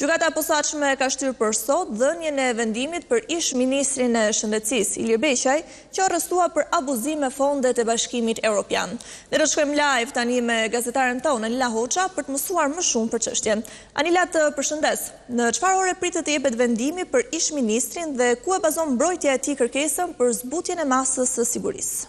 Gjykata e posaçme ka shtyr për sot dhënien e vendimit për ish-ministrin e Shëndetësisë Ilir Beqaj, që arrestua për abuzim me fondet e Bashkimit Evropian. Ne do të shkojmë live tani me gazetaren tonë Anila Hoxha për të mësuar më shumë për çështjen. Anila, të përshëndes. Në çfarë ore pritet të jepet vendimi për ish-ministrin dhe ku e bazon mbrojtja e tij kërkesën për zbutjen e masës së sigurisë?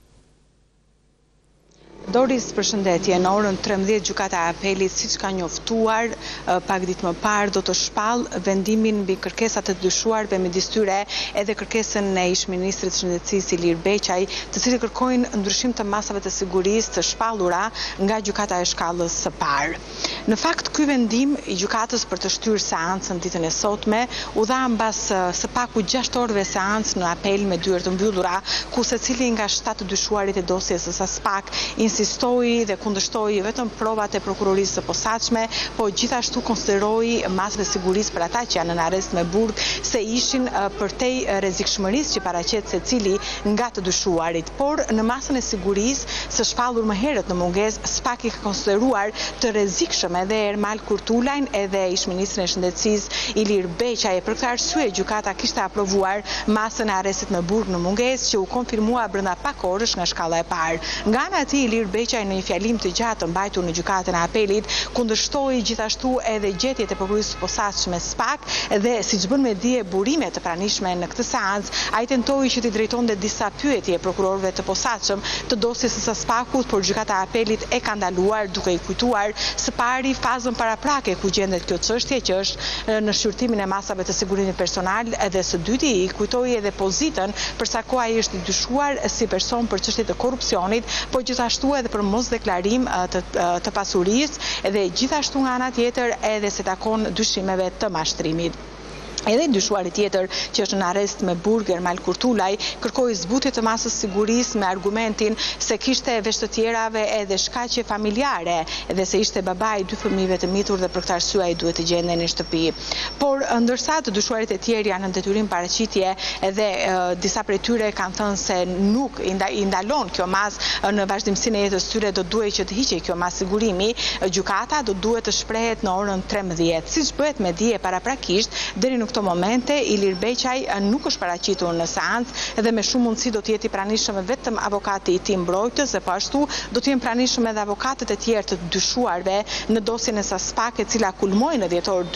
Doris, përshëndetje. Në orën 13 gjykata e apelit, siç ka njoftuar pak ditë më parë, do të shpallë vendimin mbi kërkesat e dyshuarve, midis tyre edhe kërkesën e ish-ministrit të Shëndetësisë Ilir Beqaj, të cilët kërkojnë ndryshim të masave të sigurisë të shpallura nga gjykata e shkallës së parë. Në fakt, ky vendim i gjykatës për të shtyrë seancën ditën e sotme u dha mbas së paku 6 orëve seancë në apel me dyert të mbyllura, ku secili nga 7 dyshuarit e dosjes së SPAK insistoi dhe kundërshtoi vetëm provat e prokurorisë së posaçme, po gjithashtu konsideroi masat e sigurisë për ata që janë në arrest me burg se ishin përtej rrezikshmërisë që paraqet secili nga të dyshuarit. Por në masën e sigurisë së shpallur më herët në mungesë, SPAK i ka konsideruar të rrezikshëm edhe Ermal Kurtulajn edhe ish-ministrin e Shëndetësisë Ilir Beqaj. Për këtë arsye gjykata kishte aprovuar masën e arrestit me burg në mungesë, që u konfirmua brenda pak orësh nga shkalla e parë. Nga ana e tij, Ilir Beqaj në një fjalim të gjatë mbajtur në gjykatën e apelit kundërshtoi gjithashtu edhe gjetjet e prokurorisë së posaçme SPAK dhe siç bën me dije burime të pranishme në këtë seancë, ai tentoi që t'i drejtonte disa pyetje prokurorëve të posaçëm të dosjes së SPAK-ut, por gjykata e apelit e ka ndaluar duke i kujtuar së pari fazën paraprake ku gjendet kjo çështje, që është në shqyrtimin e masave të sigurimit personal, edhe së dyti i kujtoi edhe pozitën për sa kohë ai është i dyshuar si person për çështje të korrupsionit, po gjithashtu edhe për mos deklarim të pasurisë dhe gjithashtu nga ana tjetër edhe se takon dyshimeve të mashtrimit. Edhe dyshuari tjetër që është në arrest me burg, Ermal Kurtulaj, kërkoi zbutje të masës sigurisë me argumentin se kishte veç të tjerave edhe shkaqe familjare, edhe se ishte baba i 2 fëmijëve të mitur dhe për këtë arsye ai duhet të gjenden në shtëpi. Por ndërsa të dyshuarit e tjerë janë në detyrim paraqitje, edhe disa prej tyre kanë thënë se nuk i ndalon kjo masë në vazhdimsinë e jetës tyre, do duhet që të hiqej kjo masë sigurimi, gjykata do duhet të shprehet në orën 13. Siç bëhet me dije paraprakisht, deri në këto momente Ilir Beqaj nuk është paraqitur në seancë dhe me shumë mundësi do të jetë i pranishëm vetëm avokati i tij mbrojtës, dhe po ashtu do të jenë pranishëm edhe avokatët e tjerë të dyshuarve në dosjen e SPAK, e cila kulmoi në dhjetor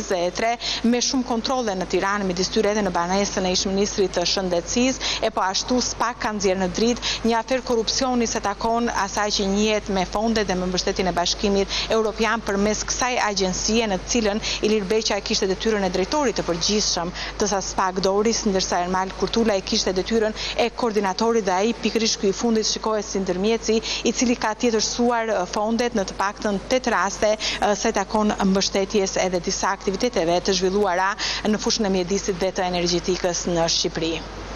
2023 me shumë kontrolle në Tiranë, midis tyre edhe në banesën e ish-ministrit të Shëndetësisë, e po ashtu SPAK ka nxjerrë në dritë një aferë korrupsioni se takon asaj që njihet me fondet dhe me mbështetjen e Bashkimit Evropian përmes kësaj agjencie, në të cilën Ilir Beqaj kishte detyrën e drejtorit të përgjithshëm të SPAK Doris, ndërsa Ermal Kurtulaj kishte detyrën e koordinatorit dhe ai pikërisht ky i fundit shikohet si ndërmjetësi i cili ka tjetërsuar fondet në të paktën 8 raste se takon mbështetjes edhe disa aktiviteteve të zhvilluara në fushën e mjedisit dhe të energjetikës në Shqipëri.